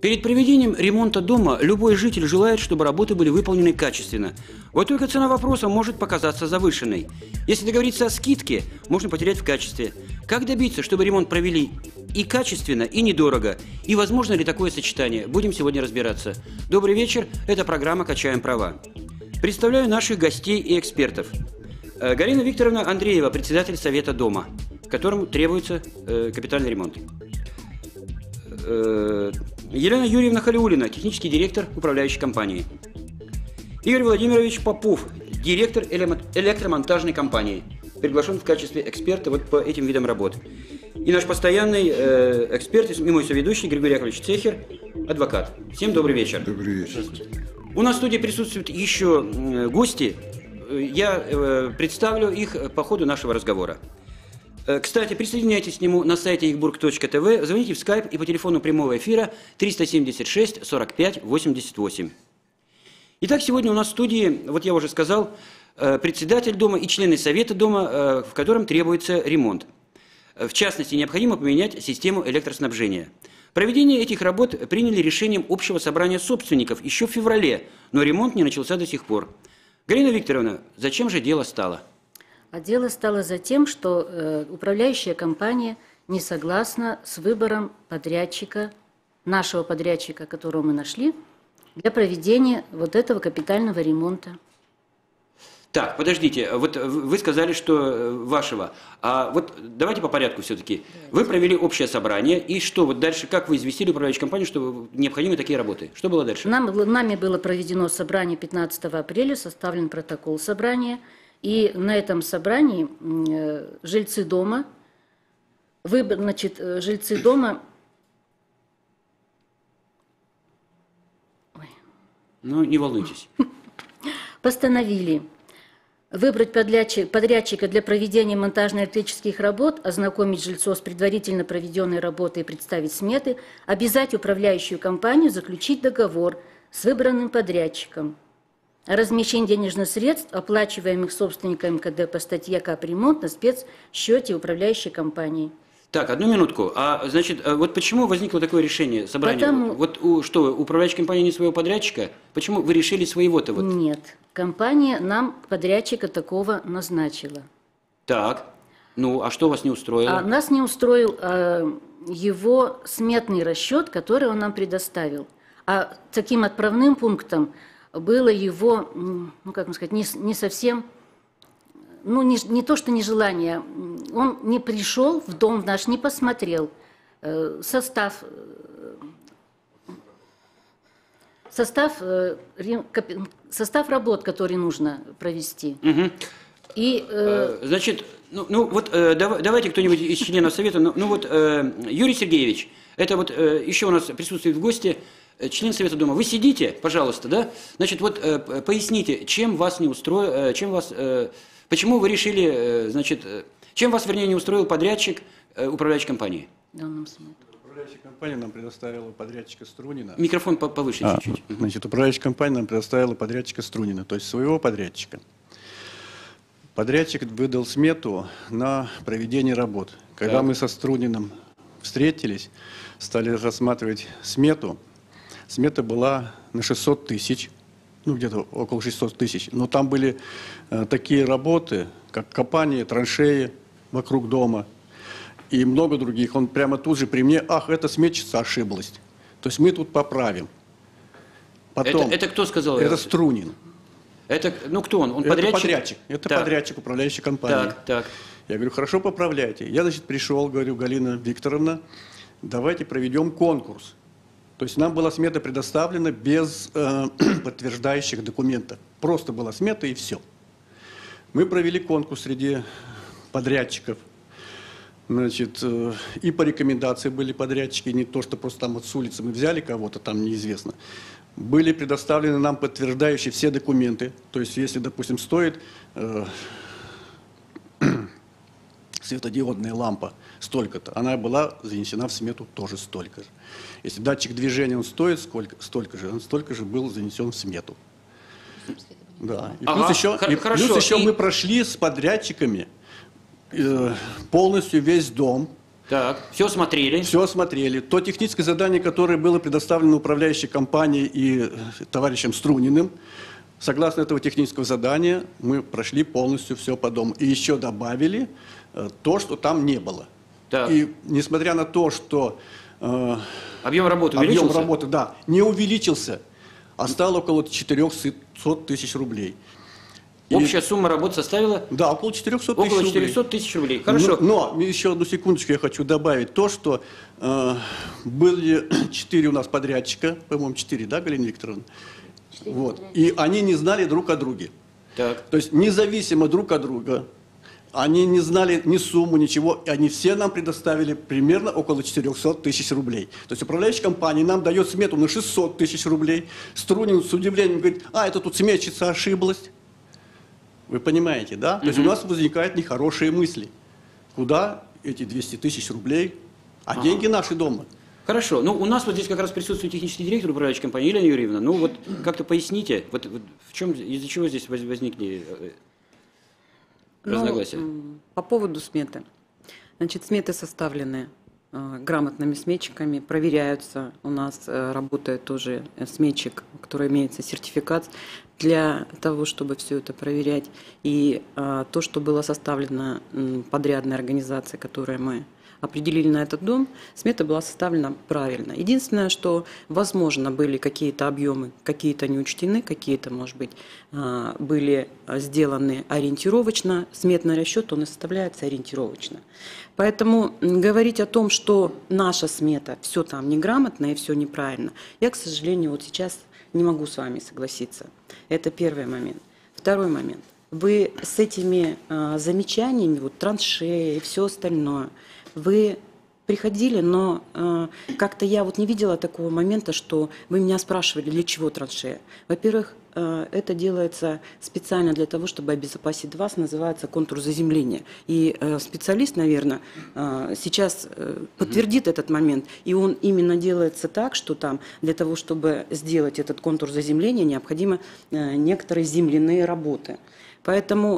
Перед проведением ремонта дома любой житель желает, чтобы работы были выполнены качественно. Вот только цена вопроса может показаться завышенной. Если договориться о скидке, можно потерять в качестве. Как добиться, чтобы ремонт провели и качественно, и недорого? И возможно ли такое сочетание? Будем сегодня разбираться. Добрый вечер, это программа «Качаем права». Представляю наших гостей и экспертов. Галина Викторовна Андреева, председатель Совета дома, которому требуется капитальный ремонт. Елена Юрьевна Халиуллина, технический директор управляющей компании. Игорь Владимирович Попов, директор электромонтажной компании, приглашен в качестве эксперта вот по этим видам работ. И наш постоянный эксперт и мой соведущий Григорий Яковлевич Цехер, адвокат. Всем добрый вечер. Добрый вечер. У нас в студии присутствуют еще гости. Я представлю их по ходу нашего разговора. Кстати, присоединяйтесь к нему на сайте igburg.tv, звоните в скайп и по телефону прямого эфира 376 45 88. Итак, сегодня у нас в студии, вот я уже сказал, председатель дома и члены совета дома, в котором требуется ремонт. В частности, необходимо поменять систему электроснабжения. Проведение этих работ приняли решением общего собрания собственников еще в феврале, но ремонт не начался до сих пор. Галина Викторовна, зачем же дело стало? А дело стало за тем, что управляющая компания не согласна с выбором подрядчика, нашего подрядчика, которого мы нашли, для проведения вот этого капитального ремонта. Так, подождите, вот вы сказали, что вашего. А вот давайте по порядку все-таки. Вы провели общее собрание, и что вот дальше, как вы известили управляющую компанию, что необходимы такие работы? Что было дальше? Нами было проведено собрание 15 апреля, составлен протокол собрания. И на этом собрании жильцы дома, Ну, не волнуйтесь. Постановили выбрать подрядчика для проведения монтажно-электрических работ, ознакомить жильцов с предварительно проведенной работой и представить сметы, обязать управляющую компанию заключить договор с выбранным подрядчиком о размещении денежных средств, оплачиваемых собственниками МКД по статье «Капремонт» на спецсчете управляющей компании. Так, одну минутку. Значит, вот почему возникло такое решение, собрание? Вот что, управляющая компания не своего подрядчика? Почему вы решили своего-то? Вот? Нет, компания нам подрядчика такого назначила. Так, ну, а что вас не устроило? Нас не устроил его сметный расчет, который он нам предоставил. А таким отправным пунктом было его, ну как сказать, не совсем, ну не то что нежелание, он не пришел в дом наш, не посмотрел состав работ, которые нужно провести. Угу. И, значит, вот давайте кто-нибудь из членов совета, Юрий Сергеевич, это вот еще у нас присутствует в гости член совета дома. Вы сидите, пожалуйста, да? Значит, вот поясните, чем вас не устроило, почему вы решили, значит, чем вас, вернее, не устроил подрядчик управляющей компании? Управляющая компания нам предоставила подрядчика Струнина. Микрофон повыше чуть-чуть. Значит, управляющая компания нам предоставила подрядчика Струнина, то есть своего подрядчика. Подрядчик выдал смету на проведение работ. Когда мы со Струниным встретились, стали рассматривать смету, смета была на 600 тысяч, ну где-то около 600 тысяч. Но там были такие работы, как копание траншеи вокруг дома и много других. Он прямо тут же при мне, эта сметчица ошиблась. То есть мы тут поправим. Потом, это кто сказал? Это Струнин. Это, кто он? Он подрядчик? Это подрядчик управляющей компании. Так. Я говорю, хорошо, поправляйте. Я, значит, пришел, говорю, Галина Викторовна, давайте проведем конкурс. То есть нам была смета предоставлена без подтверждающих документов. Просто была смета и все. Мы провели конкурс среди подрядчиков. Значит, и по рекомендации были подрядчики, не то, что просто там вот с улицы мы взяли кого-то, там неизвестно. Были предоставлены нам подтверждающие все документы. То есть, если, допустим, стоит светодиодная лампа столько-то, она была занесена в смету тоже столько же. Если датчик движения он стоит столько же, он столько же был занесен в смету. Да. И плюс еще мы прошли с подрядчиками полностью весь дом, Так, все смотрели. Все смотрели. То техническое задание, которое было предоставлено управляющей компанией и товарищем Струниным, согласно этого технического задания, мы прошли полностью все по дому. И еще добавили то, что там не было. Так. И несмотря на то, что Объем работы увеличился? объем работы, да, не увеличился, а стал около 400 тысяч рублей. Общая сумма работы составила? Да, около 400 тысяч Около рублей. 400 тысяч рублей. Хорошо. Но еще одну секундочку я хочу добавить. То, что были 4 у нас подрядчика, по-моему, 4, да, Галина Викторовна? Вот. И они не знали друг о друге. Так. То есть независимо друг от друга, они не знали ни сумму, ничего, и они все нам предоставили примерно около 400 тысяч рублей. То есть управляющая компания нам дает смету на 600 тысяч рублей. Струнин с удивлением говорит: это тут сметчица ошиблась. Вы понимаете, да? То есть у нас возникают нехорошие мысли. Куда эти 200 тысяч рублей? А деньги наши дома. Хорошо. Ну, у нас вот здесь как раз присутствует технический директор управляющей компании Елена Юрьевна. Ну, вот как-то поясните, вот в чем, из-за чего здесь возникли разногласия? По поводу сметы. Значит, сметы составлены грамотными сметчиками, проверяются. У нас работает тоже сметчик, у которого имеется сертификат для того, чтобы все это проверять. И то, что было составлено подрядной организацией, которую мы определили на этот дом, смета была составлена правильно. Единственное, что, возможно, были какие-то объемы, какие-то не учтены, какие-то, может быть, были сделаны ориентировочно. Сметный расчет, он и составляется ориентировочно. Поэтому говорить о том, что наша смета, все там неграмотно и все неправильно, я, к сожалению, вот сейчас не могу с вами согласиться. Это первый момент. Второй момент. Вы с этими замечаниями, вот траншеи и все остальное, вы приходили, но как-то я вот не видела такого момента, что вы меня спрашивали, для чего траншея. Во-первых, это делается специально для того, чтобы обезопасить вас, называется контур заземления. И специалист, наверное, сейчас подтвердит этот момент, и он именно делается так, что там для того, чтобы сделать этот контур заземления, необходимо некоторые земляные работы. Поэтому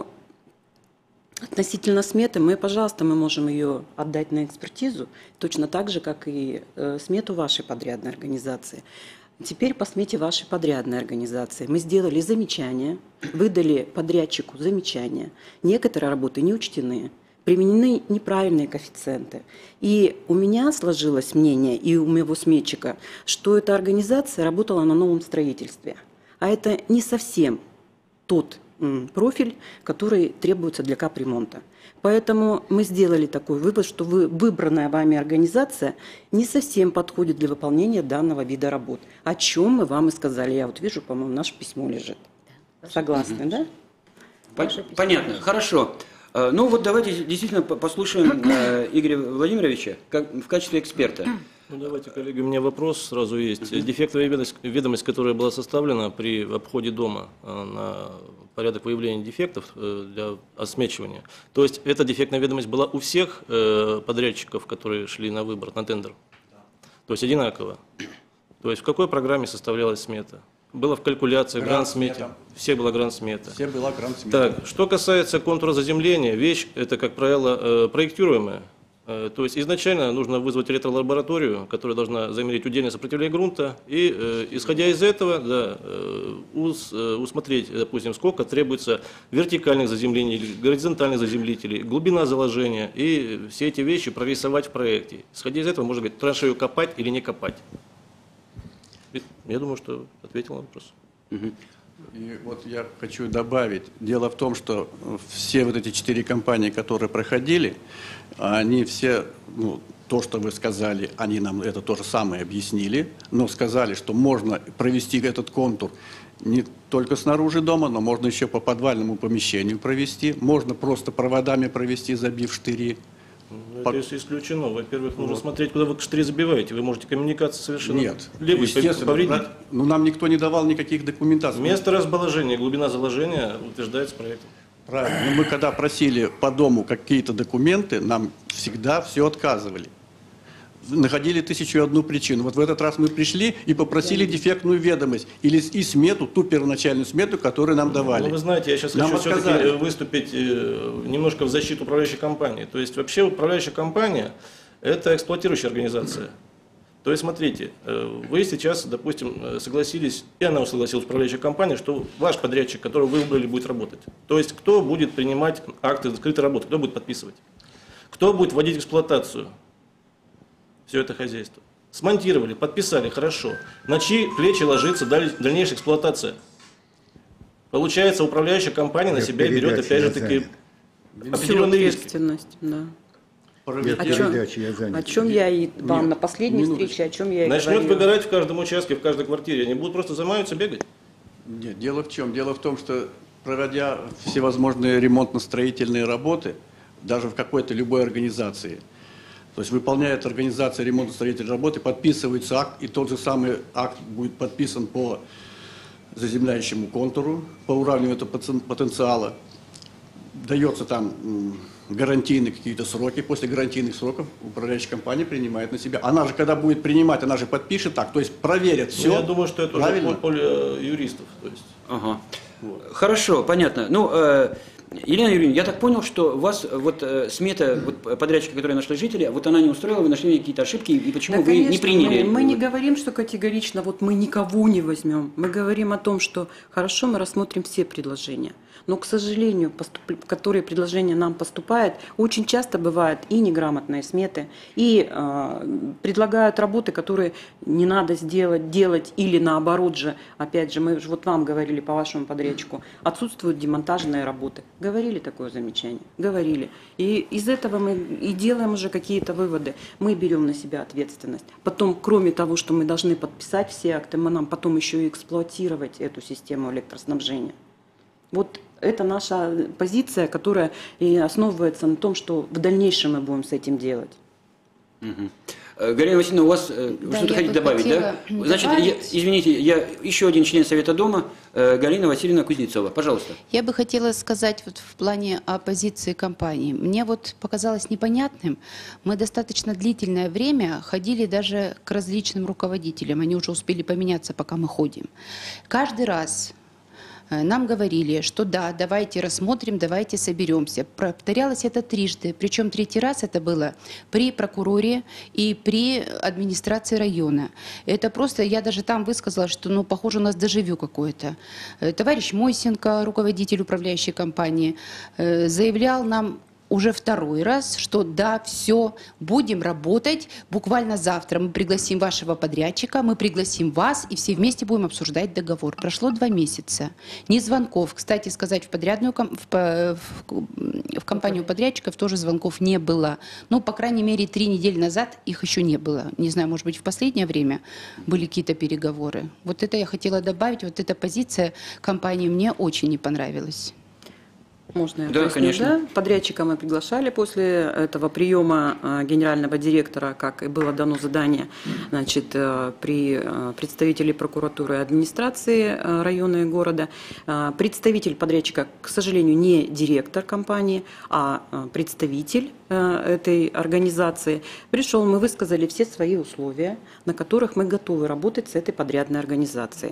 относительно сметы, пожалуйста, мы можем ее отдать на экспертизу, точно так же, как и смету вашей подрядной организации. Теперь по смете вашей подрядной организации. Мы сделали замечания, выдали подрядчику замечания. Некоторые работы не учтены, применены неправильные коэффициенты. И у меня сложилось мнение, и у моего сметчика, что эта организация работала на новом строительстве. А это не совсем тот профиль, который требуется для капремонта. Поэтому мы сделали такой вывод, что выбранная вами организация не совсем подходит для выполнения данного вида работ. О чем мы вам и сказали. Я вот вижу, по-моему, наше письмо лежит. Согласны, да? Понятно, хорошо. Ну вот давайте действительно послушаем Игоря Владимировича в качестве эксперта. Ну, давайте, коллеги, у меня вопрос сразу есть. Дефектовая ведомость, которая была составлена при обходе дома на порядок выявления дефектов для осмечивания, то есть эта дефектная ведомость была у всех подрядчиков, которые шли на выбор, на тендер? То есть одинаково? То есть в какой программе составлялась смета? Было в калькуляции, грант-смете? Все была грант-смета. Все была грант-смета. Так, что касается контура заземления, вещь это, как правило, проектируемая. То есть изначально нужно вызвать ретролабораторию, которая должна замерить удельное сопротивление грунта, и исходя из этого, да, усмотреть, допустим, сколько требуется вертикальных заземлений или горизонтальных заземлителей, глубина заложения, и все эти вещи прорисовать в проекте. Исходя из этого, можно говорить, траншею копать или не копать. Я думаю, что ответил на вопрос. И вот я хочу добавить. Дело в том, что все вот эти 4 компании, которые проходили, они все, то, что вы сказали, они нам это то же самое объяснили, но сказали, что можно провести этот контур не только снаружи дома, но можно еще по подвальному помещению провести, можно просто проводами провести, забив штыри. Это исключено. Во-первых, нужно смотреть, куда вы штыри забиваете. Вы можете коммуникацию совершенно Нет, левой естественно, повредить. но нам никто не давал никаких документаций. Место расположения, глубина заложения утверждается проектом. Правильно. Но мы когда просили по дому какие-то документы, нам всегда все отказывали. Находили 1001 причину. Вот в этот раз мы пришли и попросили дефектную ведомость или и смету, ту первоначальную смету, которую нам давали. Ну, вы знаете, я сейчас хочу все-таки выступить немножко в защиту управляющей компании. То есть вообще управляющая компания это эксплуатирующая организация. То есть, смотрите, вы сейчас, допустим, согласились, и она согласилась, управляющая компания, что ваш подрядчик, которого вы выбрали, будет работать. То есть, кто будет принимать акты скрытой работы, кто будет подписывать, кто будет вводить в эксплуатацию все это хозяйство. Смонтировали, подписали, хорошо. На чьи плечи ложится дальнейшая эксплуатация? Получается, управляющая компания на себя берет, опять же таки, определенные риски. Ответственность, да. Передачи я занят. О чем я и вам на последней встрече, о чем я и Начнет говорила. выгорать в каждом участке, в каждой квартире. Они будут просто замаются, бегать. Нет, дело в чем? Дело в том, что проводя всевозможные ремонтно-строительные работы, даже в какой-то любой организации, то есть выполняет организация ремонтно-строительной работы, подписывается акт, и тот же самый акт будет подписан по заземляющему контуру, по уравниванию этого потенциала. Дается там гарантийные какие-то сроки. После гарантийных сроков управляющая компания принимает на себя. Она же, когда будет принимать, она же подпишет так, то есть проверит все. Я думаю, что это уже поле юристов. То есть. Ага. Вот. Хорошо, понятно. Ну, Елена Юрьевна, я так понял, что вас вот смета вот, подрядчика, которая нашла жители, вот она не устроила, вы нашли какие-то ошибки, и почему Да, вы конечно, не приняли? Мы не говорим, что категорично вот мы никого не возьмем. Мы говорим о том, что хорошо, мы рассмотрим все предложения. Но, к сожалению, которые предложения нам поступают, очень часто бывают и неграмотные сметы, и предлагают работы, которые не надо делать, или наоборот же, опять же, мы же вот вам говорили по вашему подрядчику, отсутствуют демонтажные работы. Говорили такое замечание? Говорили. И из этого мы и делаем уже какие-то выводы. Мы берем на себя ответственность. Потом, кроме того, что мы должны подписать все акты, мы нам потом еще и эксплуатировать эту систему электроснабжения. Вот это наша позиция, которая и основывается на том, что в дальнейшем мы будем с этим делать. Угу. Галина Васильевна, у вас что-то хотите добавить, да? Значит, извините, я еще один член Совета Дома, Галина Васильевна Кузнецова. Пожалуйста. Я бы хотела сказать вот в плане оппозиции компании. Мне вот показалось непонятным, мы достаточно длительное время ходили даже к различным руководителям, они уже успели поменяться, пока мы ходим. Каждый раз нам говорили, что да, давайте рассмотрим, давайте соберемся. Повторялось это трижды, причем третий раз это было при прокуроре и при администрации района. Это просто, я даже там высказала, что, ну, похоже, у нас дежавю какое-то. Товарищ Мойсенко, руководитель управляющей компании, заявлял нам уже второй раз, что да, все, будем работать, буквально завтра мы пригласим вашего подрядчика, мы пригласим вас, и все вместе будем обсуждать договор. Прошло 2 месяца. Ни звонков. Кстати сказать, в компанию подрядчиков тоже звонков не было. Ну, по крайней мере, 3 недели назад их еще не было. Не знаю, может быть, в последнее время были какие-то переговоры. Вот это я хотела добавить, вот эта позиция компании мне очень не понравилась. Можно я Да, поясню, конечно. да? Подрядчика мы приглашали после этого приема генерального директора, как и было дано задание, значит, при представителей прокуратуры и администрации района и города. Представитель подрядчика, к сожалению, не директор компании, а представитель этой организации пришел, мы высказали все свои условия, на которых мы готовы работать с этой подрядной организацией.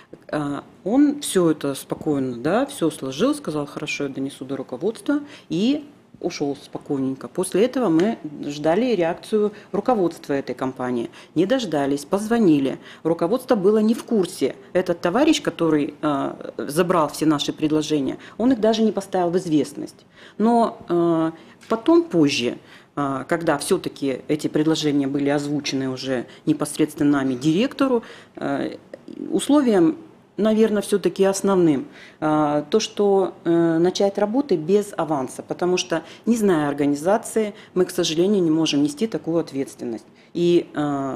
Он все это спокойно, да, все сложил, сказал, хорошо, я донесу до руководства, и ушел спокойненько. После этого мы ждали реакцию руководства этой компании. Не дождались, позвонили. Руководство было не в курсе. Этот товарищ, который забрал все наши предложения, он их даже не поставил в известность. Но потом, позже, когда все-таки эти предложения были озвучены уже непосредственно нами, директору, условием, наверное, все-таки основным, то, что начать работы без аванса, потому что, не зная организации, мы, к сожалению, не можем нести такую ответственность. И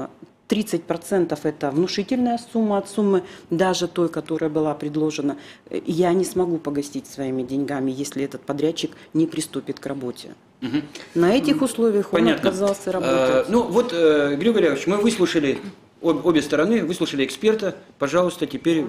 30% это внушительная сумма от суммы, даже той, которая была предложена. Я не смогу погасить своими деньгами, если этот подрядчик не приступит к работе. Угу. На этих условиях он Понятно. отказался работать. Ну вот, Григорий Валерьевич, мы выслушали обе стороны, выслушали эксперта. Пожалуйста, теперь...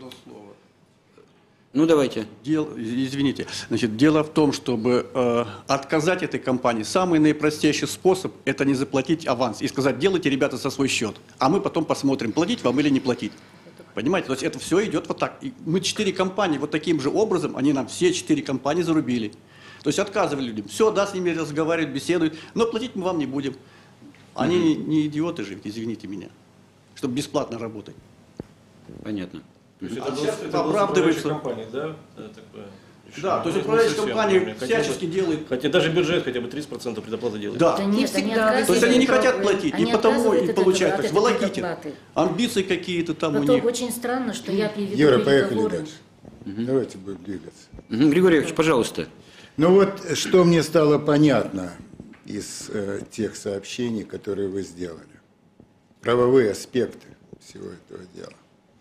Ну, давайте. Извините. Значит, дело в том, чтобы отказать этой компании, самый наипростейший способ – это не заплатить аванс и сказать, делайте, ребята, за свой счет, а мы потом посмотрим, платить вам или не платить. Понимаете, то есть это все идет вот так. И мы 4 компании вот таким же образом, они нам все 4 компании зарубили. То есть отказывали людям. Все, да, с ними разговаривают, беседуют, но платить мы вам не будем. Они не идиоты же, извините меня, чтобы бесплатно работать. Понятно. То есть А это сейчас была оправдывается. компания, да? Такое решение. Да, то есть Не управляющая совсем, компания например, всячески делает. Хотя даже бюджет хотя бы 30% предоплаты делает. Да. Да нет, они всегда. отказывают То есть они не от хотят оплаты. платить, Они и потому отказывают и от получают, оплаты, то есть волокитят. предоплаты. Амбиции какие-то там у Потом них. очень странно, что я приведу Юра, поехали переговоры. дальше. Давайте будем двигаться. Григорий Ильич, пожалуйста. Ну вот, что мне стало понятно из тех сообщений, которые вы сделали. Правовые аспекты всего этого дела.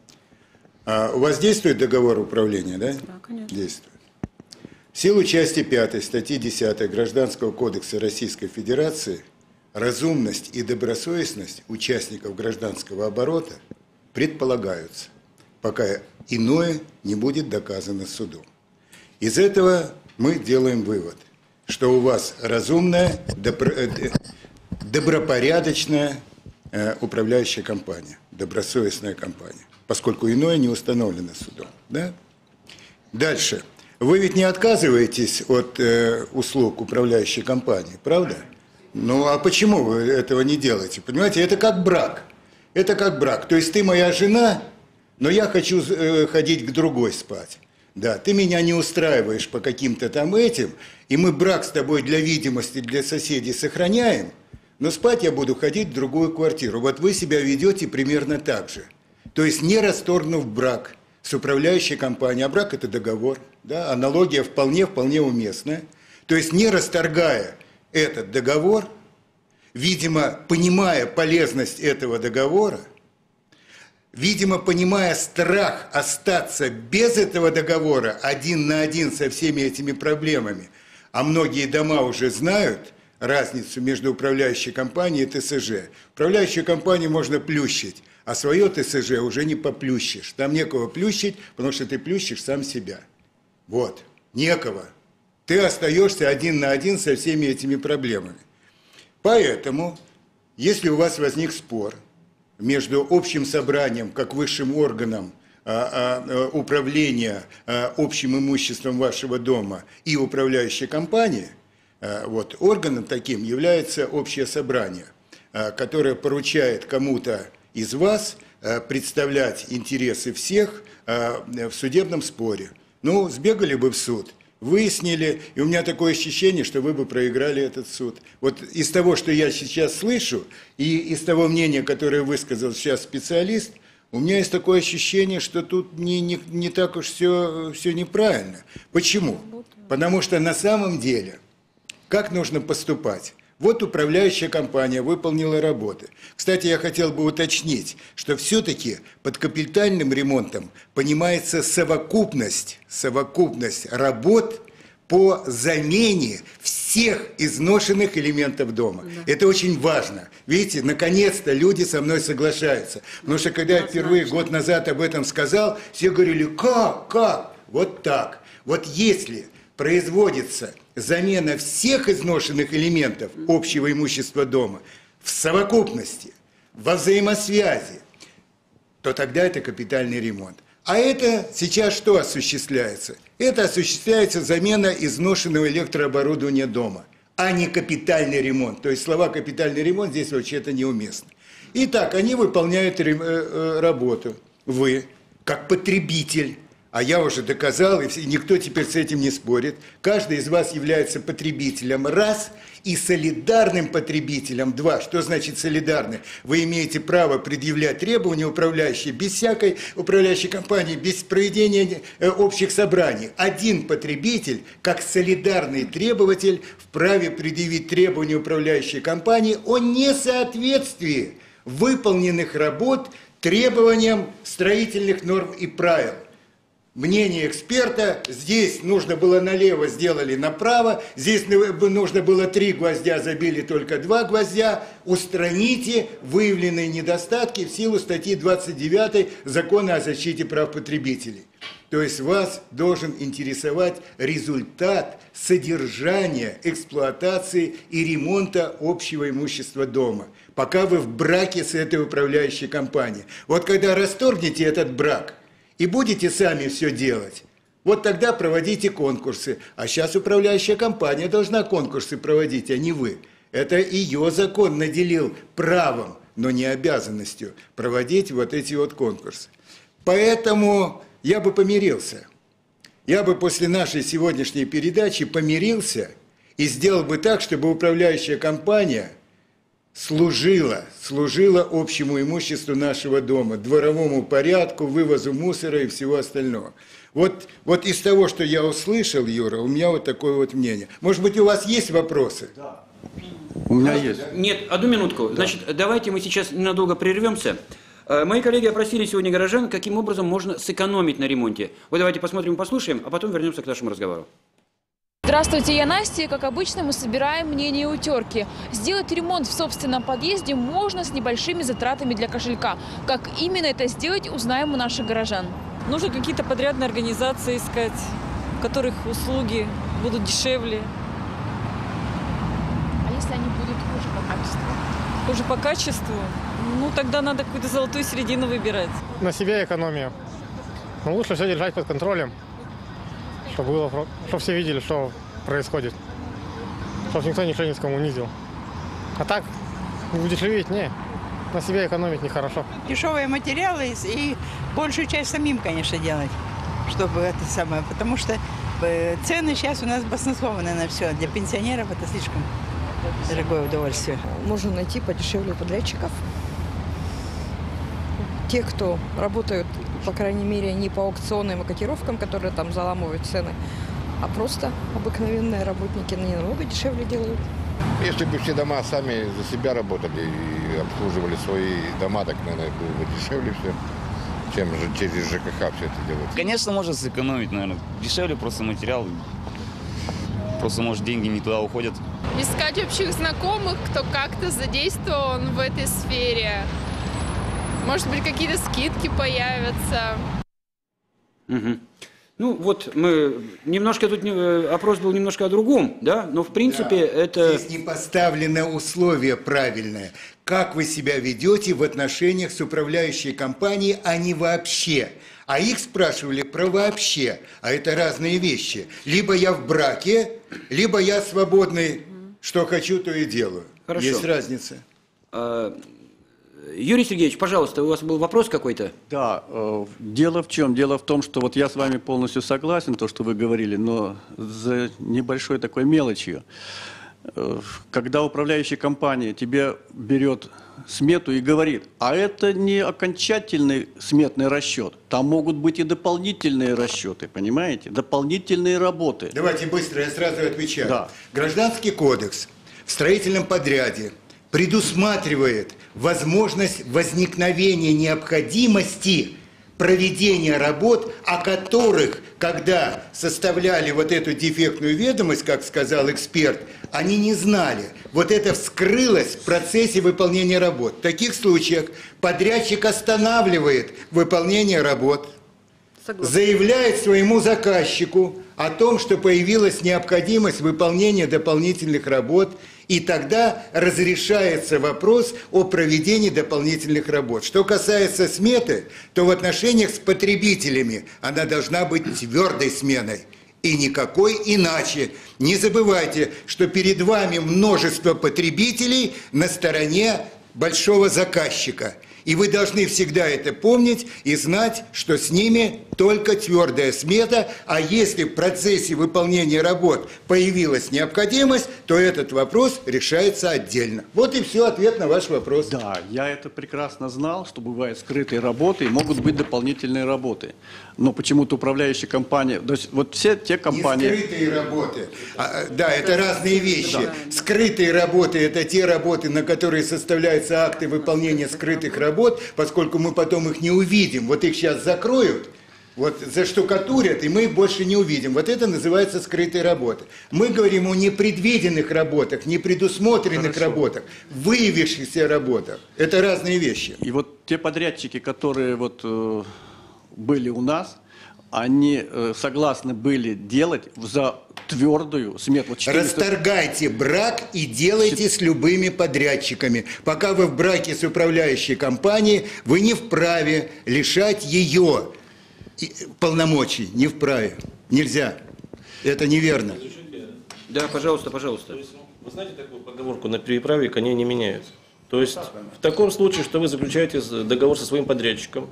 У вас действует договор управления, да? Да, конечно. Действует. В силу части 5 статьи 10 Гражданского кодекса Российской Федерации разумность и добросовестность участников гражданского оборота предполагаются, пока иное не будет доказано судом. Из этого мы делаем вывод, что у вас разумная, добропорядочная управляющая компания, добросовестная компания, поскольку иное не установлено судом. Да? Дальше. Вы ведь не отказываетесь от услуг управляющей компании, правда? Ну а почему вы этого не делаете? Понимаете, это как брак. Это как брак. То есть ты моя жена, но я хочу ходить к другой спать. Да, ты меня не устраиваешь по каким-то там этим, и мы брак с тобой для видимости, для соседей сохраняем, но спать я буду ходить в другую квартиру. Вот вы себя ведете примерно так же. То есть не расторгнув брак с управляющей компанией, а брак – это договор, да, аналогия вполне уместная. То есть не расторгая этот договор, видимо, понимая полезность этого договора, видимо, понимая страх остаться без этого договора один на один со всеми этими проблемами, а многие дома уже знают разницу между управляющей компанией и ТСЖ. Управляющую компанию можно плющить, а свое ТСЖ уже не поплющишь. Там некого плющить, потому что ты плющишь сам себя. Вот, некого. Ты остаешься один на один со всеми этими проблемами. Поэтому, если у вас возник спор между общим собранием, как высшим органом управления общим имуществом вашего дома и управляющей компанией, вот, органом таким является общее собрание, которое поручает кому-то из вас представлять интересы всех в судебном споре. Ну, сбегали бы в суд, выяснили, и у меня такое ощущение, что вы бы проиграли этот суд. Вот из того, что я сейчас слышу, и из того мнения, которое высказал сейчас специалист, у меня есть такое ощущение, что тут не так уж все неправильно. Почему? Потому что на самом деле, как нужно поступать? Вот управляющая компания выполнила работы. Кстати, я хотел бы уточнить, что все-таки под капитальным ремонтом понимается совокупность работ по замене всех изношенных элементов дома. Да. Это очень важно. Видите, наконец-то люди со мной соглашаются. Потому что когда я впервые год назад об этом сказал, все говорили, как? Вот так. Вот если производится замена всех изношенных элементов общего имущества дома в совокупности, во взаимосвязи, то тогда это капитальный ремонт. А это сейчас что осуществляется? Это осуществляется замена изношенного электрооборудования дома, а не капитальный ремонт. То есть слова «капитальный ремонт» здесь вообще-то неуместны. Итак, они выполняют работу. Вы, как потребитель, а я уже доказал, и никто теперь с этим не спорит, каждый из вас является потребителем, раз, и солидарным потребителем, два. Что значит солидарный? Вы имеете право предъявлять требования управляющей без всякой управляющей компании, без проведения общих собраний. Один потребитель, как солидарный требователь, вправе предъявить требования управляющей компании о несоответствии выполненных работ требованиям строительных норм и правил. Мнение эксперта, здесь нужно было налево, сделали направо, здесь нужно было 3 гвоздя, забили только 2 гвоздя, устраните выявленные недостатки в силу статьи 29 Закона о защите прав потребителей. То есть вас должен интересовать результат содержания, эксплуатации и ремонта общего имущества дома, пока вы в браке с этой управляющей компанией. Вот когда расторгнете этот брак и будете сами все делать, вот тогда проводите конкурсы. А сейчас управляющая компания должна конкурсы проводить, а не вы. Это ее закон наделил правом, но не обязанностью проводить вот эти вот конкурсы. Поэтому я бы помирился. Я бы после нашей сегодняшней передачи помирился и сделал бы так, чтобы управляющая компания служила общему имуществу нашего дома, дворовому порядку, вывозу мусора и всего остального. Вот из того, что я услышал, Юра, у меня вот такое вот мнение. Может быть, у вас есть вопросы? Да. У меня есть. Нет, одну минутку. Да. Значит, давайте мы сейчас ненадолго прервемся. Мои коллеги опросили сегодня горожан, каким образом можно сэкономить на ремонте. Вот давайте посмотрим и послушаем, а потом вернемся к нашему разговору. Здравствуйте, я Настя. Как обычно, мы собираем мнение у терки. Сделать ремонт в собственном подъезде можно с небольшими затратами для кошелька. Как именно это сделать, узнаем у наших горожан. Нужно какие-то подрядные организации искать, в которых услуги будут дешевле. А если они будут хуже по качеству? Хуже по качеству? Ну, тогда надо какую-то золотую середину выбирать. На себе экономия. Но лучше все держать под контролем, чтобы все видели, что происходит. Чтобы никто ничего не скоммунизил. А так, удешевить, на себе экономить нехорошо. Дешевые материалы и большую часть самим, конечно, делать, чтобы это самое. Потому что цены сейчас у нас баснословные на все. Для пенсионеров это слишком дорогое удовольствие. Можно найти подешевле подрядчиков. Те, кто работают, по крайней мере, не по аукционным котировкам, которые там заламывают цены, а просто обыкновенные работники не намного дешевле делают. Если бы все дома сами за себя работали и обслуживали свои дома, так, наверное, было бы дешевле все, чем через ЖКХ все это делать. Конечно, можно сэкономить, наверное. Дешевле просто материал. Просто, может, деньги не туда уходят. Искать общих знакомых, кто как-то задействован в этой сфере. Может быть, какие-то скидки появятся. Угу. Ну, вот мы немножко тут опрос был немножко о другом, да, но в принципе это... Здесь не поставлено условие правильное. Как вы себя ведете в отношениях с управляющей компанией, а не вообще. А их спрашивали про вообще, а это разные вещи. Либо я в браке, либо я свободный, что хочу, то и делаю. Хорошо. Есть разница. Юрий Сергеевич, пожалуйста, у вас был вопрос какой-то? Да, дело в чем? Дело в том, что вот я с вами полностью согласен, то, что вы говорили, но за небольшой такой мелочью. Когда управляющая компания тебе берет смету и говорит, а это не окончательный сметный расчет, там могут быть и дополнительные расчеты, понимаете? Дополнительные работы. Давайте быстро, я сразу отвечаю. Да. Гражданский кодекс в строительном подряде предусматривает возможность возникновения необходимости проведения работ, о которых, когда составляли вот эту дефектную ведомость, как сказал эксперт, они не знали. Вот это вскрылось в процессе выполнения работ. В таких случаях подрядчик останавливает выполнение работ, заявляет своему заказчику о том, что появилась необходимость выполнения дополнительных работ, и тогда разрешается вопрос о проведении дополнительных работ. Что касается сметы, то в отношениях с потребителями она должна быть твердой сменой. И никакой иначе. Не забывайте, что перед вами множество потребителей на стороне большого заказчика. И вы должны всегда это помнить и знать, что с ними только твердая смета, а если в процессе выполнения работ появилась необходимость, то этот вопрос решается отдельно. Вот и все, ответ на ваш вопрос. Да, я это прекрасно знал, что бывают скрытые работы и могут быть дополнительные работы. Но почему-то управляющая компания, то есть вот все те компании... Не скрытые работы. Да, это разные вещи. Да. Скрытые работы – это те работы, на которые составляются акты выполнения скрытых работ, поскольку мы потом их не увидим. Вот их сейчас закроют, вот заштукатурят, и мы их больше не увидим. Вот это называется скрытые работы. Мы говорим о непредвиденных работах, непредусмотренных работах, выявившихся работах. Это разные вещи. И вот те подрядчики, которые вот были у нас, они согласны были делать за твердую смету. Расторгайте брак и делайте с любыми подрядчиками. Пока вы в браке с управляющей компанией, вы не вправе лишать ее полномочий. Не вправе. Нельзя. Это неверно. Да, пожалуйста, пожалуйста. Вы знаете такую поговорку: на переправе коней не меняют. То есть в таком случае, что вы заключаете договор со своим подрядчиком,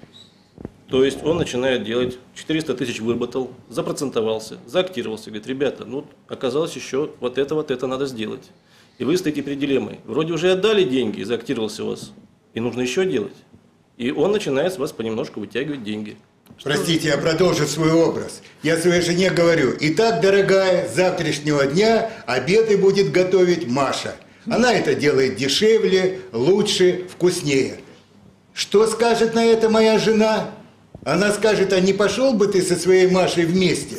то есть он начинает делать, 400 тысяч выработал, запроцентовался, заактировался, говорит: ребята, ну оказалось еще вот это надо сделать. И вы стоите перед дилеммой. Вроде уже отдали деньги, заактировался у вас, и нужно еще делать. И он начинает с вас понемножку вытягивать деньги. Простите, я продолжу свой образ. Я своей жене говорю: итак, дорогая, с завтрашнего дня обеды будет готовить Маша. Она это делает дешевле, лучше, вкуснее. Что скажет на это моя жена? Она скажет: а не пошел бы ты со своей Машей вместе?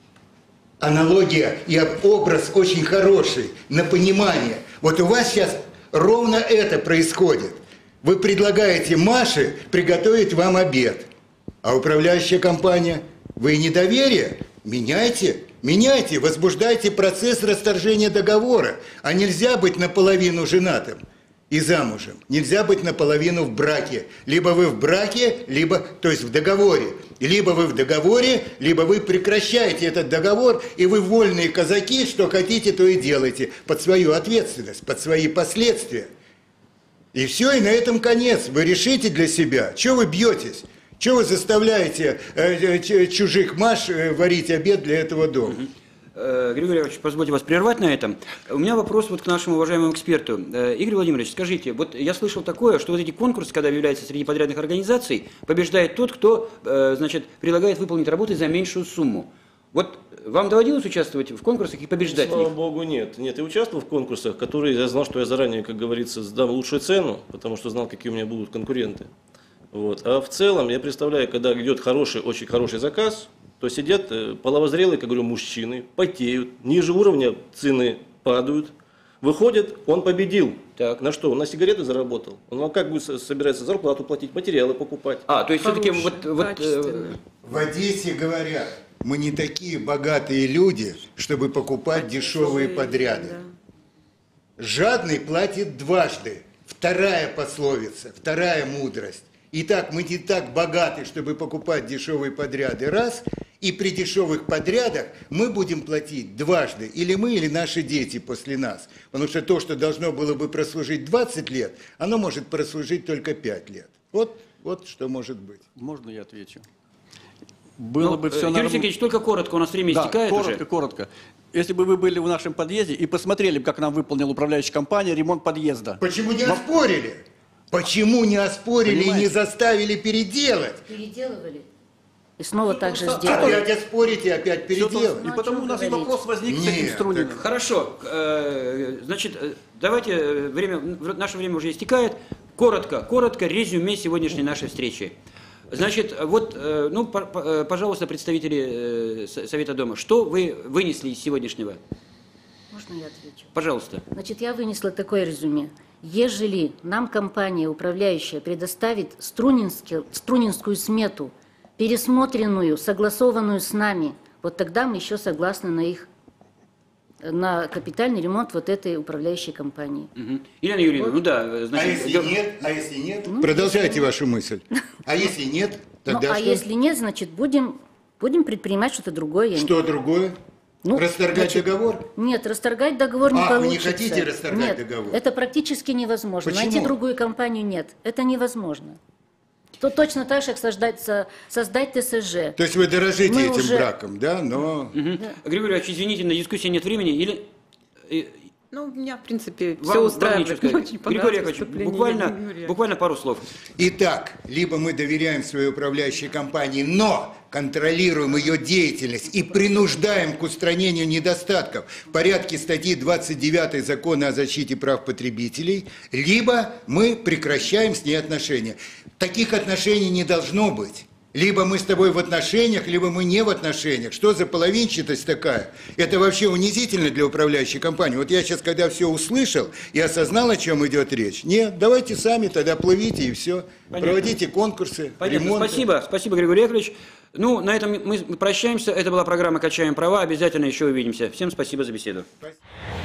Аналогия и образ очень хороший, на понимание. Вот у вас сейчас ровно это происходит. Вы предлагаете Маше приготовить вам обед. А управляющая компания: вы недоверие? Меняйте, меняйте, возбуждайте процесс расторжения договора. А нельзя быть наполовину женатым и замужем. Нельзя быть наполовину в браке. Либо вы в браке, либо, то есть в договоре. Либо вы в договоре, либо вы прекращаете этот договор, и вы вольные казаки, что хотите, то и делайте. Под свою ответственность, под свои последствия. И все, и на этом конец. Вы решите для себя. Чего вы бьетесь? Чего вы заставляете чужих Маш варить обед для этого дома? Григорий Яковлевич, позвольте вас прервать на этом. У меня вопрос вот к нашему уважаемому эксперту. Игорь Владимирович, скажите, вот я слышал такое, что вот эти конкурсы, когда объявляются среди подрядных организаций, побеждает тот, кто, значит, предлагает выполнить работы за меньшую сумму. Вот вам доводилось участвовать в конкурсах и побеждать? Слава богу, нет. Нет, я участвовал в конкурсах, которые я знал, что я заранее, как говорится, сдам лучшую цену, потому что знал, какие у меня будут конкуренты. Вот. А в целом, я представляю, когда идет хороший, очень хороший заказ, то сидят половозрелые, как говорю, мужчины, потеют, ниже уровня цены падают, выходят, он победил. Так. На что? Он на сигареты заработал. Он как бы собирается зарплату платить, материалы покупать. А, то есть все-таки вот в Одессе говорят: мы не такие богатые люди, чтобы покупать дешевые подряды. Да. Жадный платит дважды. Вторая пословица, вторая мудрость. Итак, мы не так богаты, чтобы покупать дешевые подряды, раз, и при дешевых подрядах мы будем платить дважды, или мы, или наши дети после нас. Потому что то, что должно было бы прослужить 20 лет, оно может прослужить только 5 лет. Вот что может быть. Можно я отвечу? Было бы все Юрий Сергеевич, только коротко, у нас время истекает уже. Коротко. Если бы вы были в нашем подъезде и посмотрели, как нам выполнила управляющая компания ремонт подъезда. Почему не оспорили? Почему не оспорили и не заставили переделать? Переделывали. И снова так же сделали. Опять оспорите, опять переделать. И потому у нас и вопрос возник с этим Струниным. Хорошо. Значит, давайте, наше время уже истекает. Коротко резюме сегодняшней нашей встречи. Значит, вот, ну, пожалуйста, представители Совета Дома, что вы вынесли из сегодняшнего? Можно я отвечу? Пожалуйста. Значит, я вынесла такое резюме. Ежели нам компания управляющая предоставит струнинскую смету, пересмотренную, согласованную с нами, вот тогда мы еще согласны на капитальный ремонт вот этой управляющей компании. Угу. Елена Юрьевна, ну да, значит... А если нет? Ну, продолжайте вашу мысль. А если нет, тогда что? Если нет, значит, будем предпринимать что-то другое. Что другое? Расторгать договор? Нет, расторгать договор не получится. Вы не хотите расторгать договор? Это практически невозможно. Почему? Найти другую компанию нет. Это невозможно. То точно так же, как создать ТСЖ. То есть вы дорожите этим браком, да? Но... Да. Григорий Ильич, извините, на дискуссии нет времени. Или... Ну, у меня, в принципе, все устраивает. Григорий Яковлевич, буквально пару слов. Итак, либо мы доверяем своей управляющей компании, но контролируем ее деятельность и принуждаем к устранению недостатков в порядке статьи 29 Закона о защите прав потребителей, либо мы прекращаем с ней отношения. Таких отношений не должно быть. Либо мы с тобой в отношениях, либо мы не в отношениях. Что за половинчатость такая? Это вообще унизительно для управляющей компании. Вот я сейчас, когда все услышал и осознал, о чем идет речь. Нет, давайте сами тогда плывите и все. Понятно. Проводите конкурсы, ремонты. Спасибо, Григорий Яковлевич. Ну, на этом мы прощаемся. Это была программа «Качаем права». Обязательно еще увидимся. Всем спасибо за беседу. Спасибо.